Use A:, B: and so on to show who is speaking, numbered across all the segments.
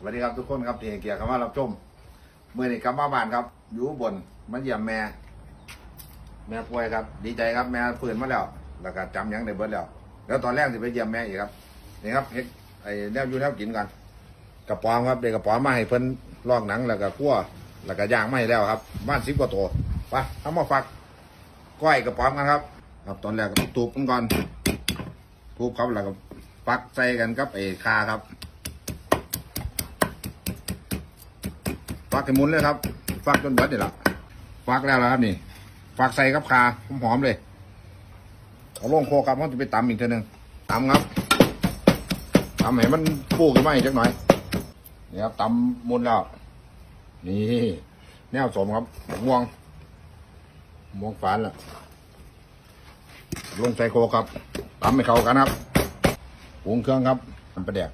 A: สวัสดีครับทุกคนครับที่เกียร์คำว่ารับชมเมื่อนี้กลับมาบ้านครับอยู่บนมาเยี่ยมแม่ป่วยครับดีใจครับแม่ฟื้นมาแล้วก็จำยังได้เบิดแล้วตอนแรกสิไปเยี่ยมแม่อีกครับนี่ครับเฮ็ดไอ้แนวอยู่แนวกินกันกระป๋อมครับเด็กกระป๋อมมาให้เพิ่นลอกหนังแล้วก็คั่วแล้วก็ย่างไม่แล้วครับบ้าน10 กว่าตัวไปทำมาฝักก้อยกระป๋อมกันครับตอนแรกก็ทุบกันก่อนทุบครับแล้วก็ปักใส่กันครับไอ้คาครับฟักให้หมุนเลยครับฟักจนเบิดนี่แหละฟักแล้วครับนี่ฟักใส่กับคาหอมๆเลยเอาลงโคครับมันจะไปตำอีกทีนึงตำครับตำให้มันฟูขึ้นมาอีกจักหน่อยนี่ครับตำมุนแล้วนี่แนวสมครับม่วงฝานล่ะลงใส่โคครับตำให้เข้ากันครับปรุงเครื่องครับทำปลาแดก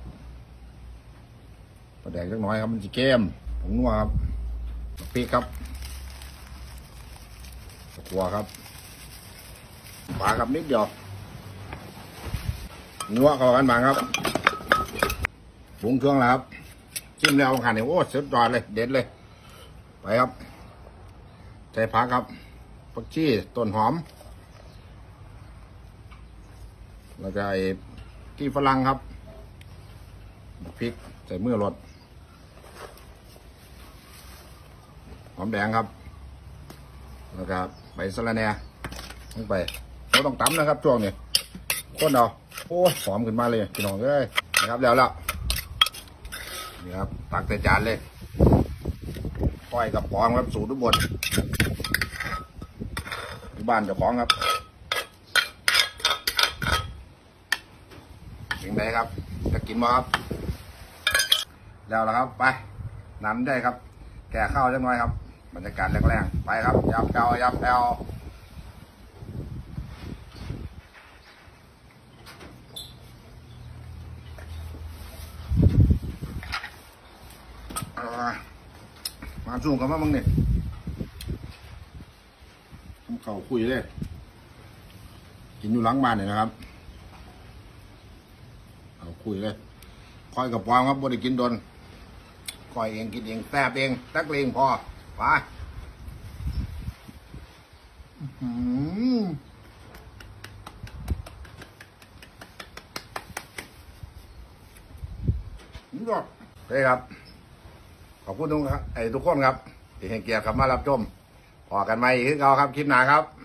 A: จักหน่อยครับมันจะเค็มผงนัวครับพริกครับขัวครับปลาครับนิดเดียวนัวเข้ากันบางครับปรุงเครื่องแล้วครับจิ้มแล้วหั่นเนี่ยโอ้สุดยอดเลยเด็ดเลยไปครับใส่ผักครับผักชีต้นหอมแล้วก็ไอ้ที่ฝรั่งครับพริกใส่มือรสหอมแดงครับแล้วก็ใบสะระแหน่ลงไปเราต้องตำนะครับช่วงนี้ข้นเอาโอ้หอมขึ้นมาเลยพี่น้องเอ้ยนะครับแล้วนี่ครับตักใส่จานเลยก้อยกับปองครับสูตรทุกบทที่บ้านเจ้าของครับสิ่งใดครับจะกินมาครับแล้วละครับไปน้ำได้ครับแก่ข้าวจังน้อยครับบรรยากาศแรงๆไปครับยับแอวมาสู้กันมาบ้างเนี่ยเขาคุยเลยกินอยู่หลังบ้านเนี่ยนะครับเขาคุยเลยคอยกับปองครับบ่ได้กินโดนคอยเองกินเองแซ่บเองตักเลงพอไปนี่ก็เฮ้ยครับขอบคุณทุกคนครับที่ให้เกียรติครับมารับชมพอกันไหมคือเราครับคลิปหน้าครับ